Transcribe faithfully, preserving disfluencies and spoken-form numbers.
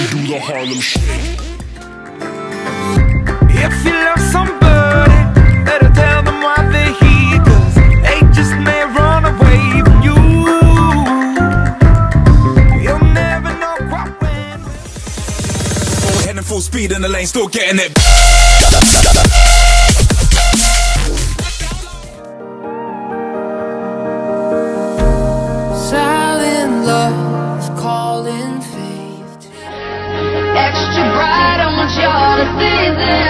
do the Harlem Shake. If you love somebody, better tell them why they're here, 'cause they just may run away from you. You'll never know what went. We're heading full speed in the lane, still getting it. Silent love calling faith. Extra bright, I want y'all to see this.